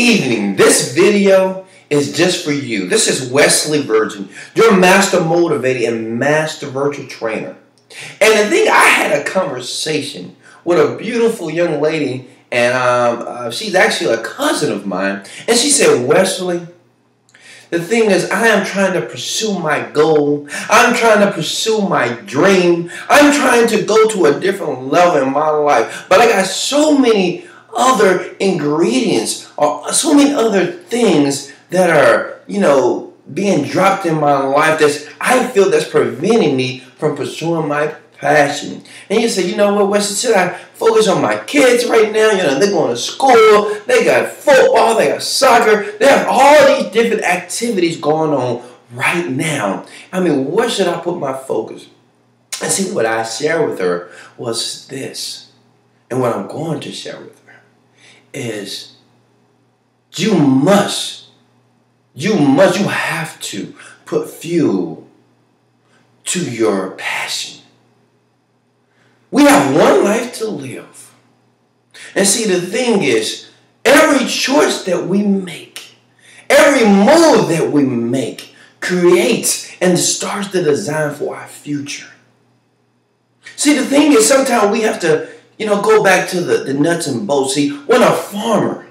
evening. This video is just for you. This is Wesley Virgin, your master motivator and master virtual trainer. And I think I had a conversation with a beautiful young lady, and she's actually a cousin of mine. And she said, Wesley, the thing is, I am trying to pursue my goal. I'm trying to pursue my dream. I'm trying to go to a different level in my life. But I got so many other ingredients or so many other things that are, being dropped in my life I feel that's preventing me from pursuing my passion. And you say, you know what, Wesley, should I focus on my kids right now? They're going to school, they got football, they got soccer, they have all these different activities going on right now. Where should I put my focus? And see, what I shared with her was this, and what I'm going to share with her is you have to put fuel to your passion. We have one life to live. And see, the thing is, every choice that we make, every move that we make creates and starts the design for our future. See, the thing is, sometimes we have to, go back to the nuts and bolts. See, when a farmer,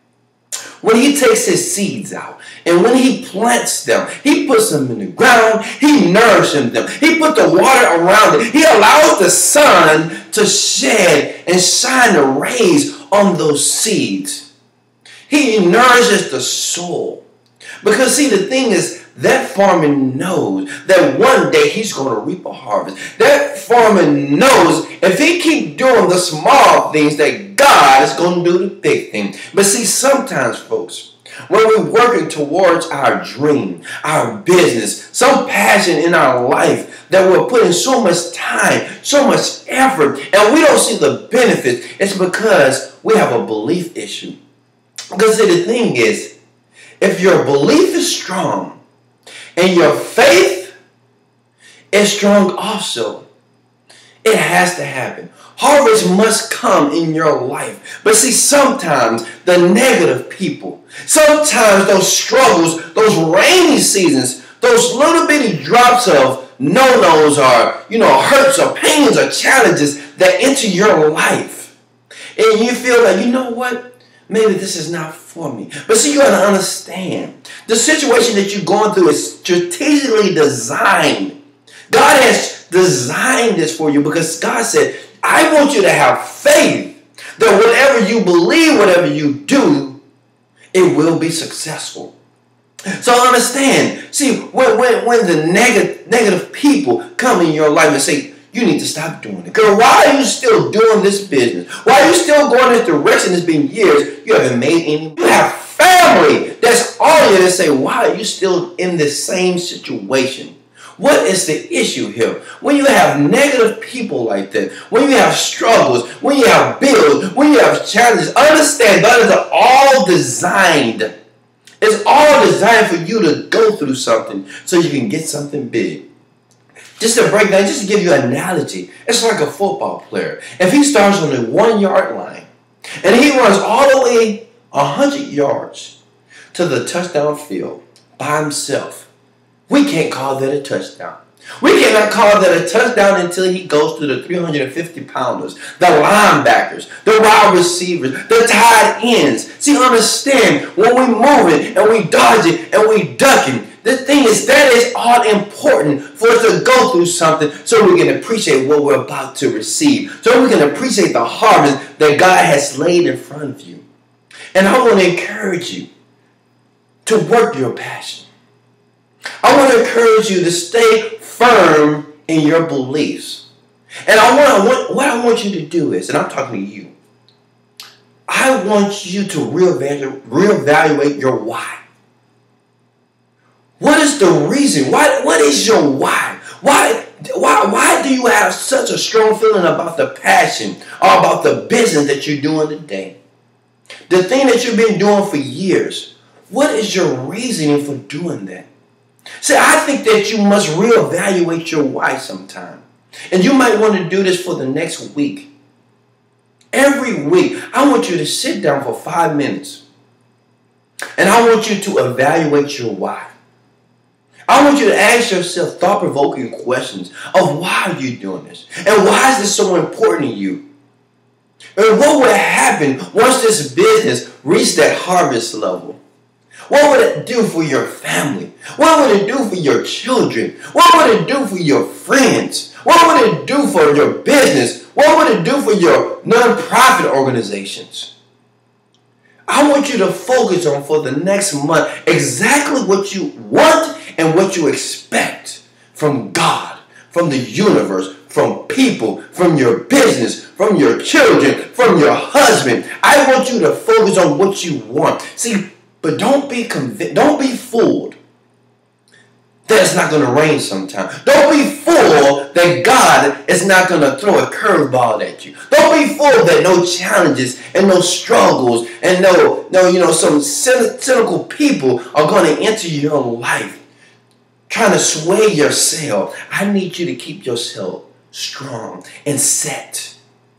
when he takes his seeds out and when he plants them, he puts them in the ground, he nourishes them, he puts the water around it, he allows the sun to shed and shine the rays on those seeds. He nourishes the soul. Because see, the thing is, that farmer knows that one day he's going to reap a harvest. That farmer knows if he keeps doing the small things that God is going to do the big thing. But see, sometimes, folks, when we're working towards our dream, our business, some passion in our life that we're putting so much time, so much effort, and we don't see the benefits, it's because we have a belief issue. Because see, the thing is, if your belief is strong, and your faith is strong also, it has to happen. Harvest must come in your life. But see, sometimes the negative people, sometimes those struggles, those rainy seasons, those little bitty drops of no-nos or, hurts or pains or challenges that enter your life. And you feel like, you know what? Maybe this is not for me. But see, you got to understand, the situation that you're going through is strategically designed. God has designed this for you because God said, I want you to have faith that whatever you believe, whatever you do, it will be successful. So understand, see, when the negative people come in your life and say, you need to stop doing it. Girl, why are you still doing this business? Why are you still going this direction? It's been years. You haven't made any. You have family that's all you to say, why are you still in the same situation? What is the issue here? When you have negative people like that, when you have struggles, when you have bills, when you have challenges, understand God is all designed. It's all designed for you to go through something so you can get something big. Just to break down, just to give you an analogy, it's like a football player. If he starts on the 1 yard line and he runs all the way 100 yards to the touchdown field by himself, we can't call that a touchdown. We cannot call that a touchdown until he goes to the 350-pounders, the linebackers, the wide receivers, the tight ends. See, understand, when we move it and we dodge it and we duck it, the thing is, that is all important for us to go through something so we can appreciate what we're about to receive. So we can appreciate the harvest that God has laid in front of you. And I want to encourage you to work your passion. I want to encourage you to stay firm in your beliefs. And what I want you to do is, and I'm talking to you, I want you to reevaluate your why. What is the reason? What is your why? Why do you have such a strong feeling about the passion or about the business that you're doing today? The thing that you've been doing for years. What is your reasoning for doing that? See, I think that you must reevaluate your why sometime. And you might want to do this for the next week. Every week, I want you to sit down for 5 minutes And I want you to evaluate your why. I want you to ask yourself thought-provoking questions of why are you doing this? And why is this so important to you? And what would happen once this business reached that harvest level? What would it do for your family? What would it do for your children? What would it do for your friends? What would it do for your business? What would it do for your nonprofit organizations? I want you to focus on for the next month exactly what you want and what you expect from God, from the universe, from people, from your business, from your children, from your husband. I want you to focus on what you want. See, but don't be fooled that it's not going to rain sometime. Don't be fooled that God is not going to throw a curveball at you. Don't be fooled that no challenges and no struggles and no some cynical people are going to enter your life trying to sway yourself. I need you to keep yourself strong and set.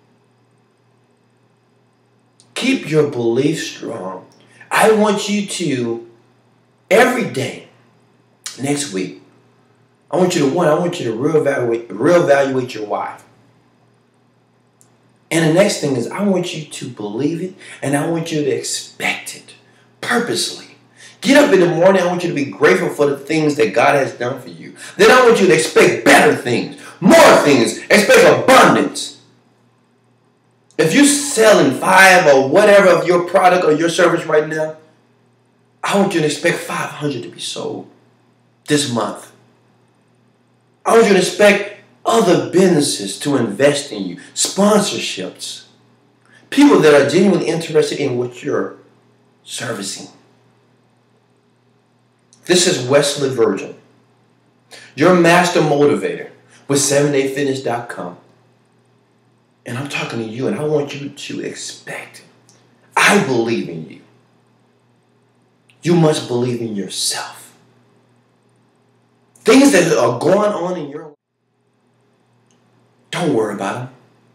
Keep your belief strong. I want you to, every day, next week, I want you to reevaluate your why. And the next thing is I want you to believe it and I want you to expect it purposely. Get up in the morning, I want you to be grateful for the things that God has done for you. Then I want you to expect better things, more things, expect abundance. If you're selling 5 or whatever of your product or your service right now, I want you to expect 500 to be sold this month. I want you to expect other businesses to invest in you, sponsorships, people that are genuinely interested in what you're servicing. This is Wesley Virgin, your master motivator with 7dayfitness.com. And I'm talking to you, and I want you to expect. I believe in you. You must believe in yourself. Things that are going on in your life, don't worry about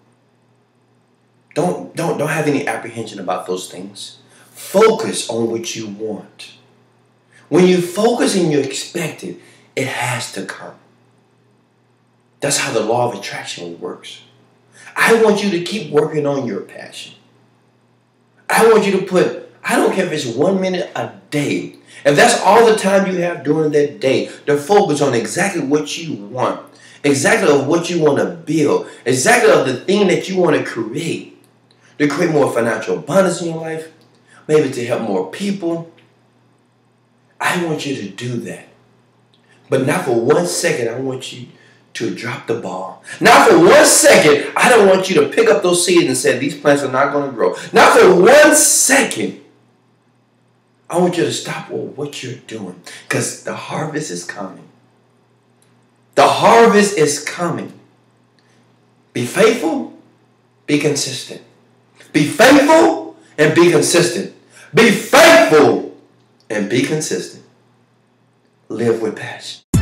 them. Don't have any apprehension about those things. Focus on what you want. When you focus and you expect it, it has to come. That's how the law of attraction works. I want you to keep working on your passion. I want you to put, I don't care if it's 1 minute a day. If that's all the time you have during that day to focus on exactly what you want, exactly of what you want to build, exactly of the thing that you want to create more financial abundance in your life, maybe to help more people. I want you to do that. But not for 1 second, I want you to drop the ball. Not for 1 second, I don't want you to pick up those seeds and say, these plants are not going to grow. Not for 1 second. I want you to stop with what you're doing because the harvest is coming. The harvest is coming. Be faithful, be consistent. Be faithful and be consistent. Be faithful and be consistent. Live with passion.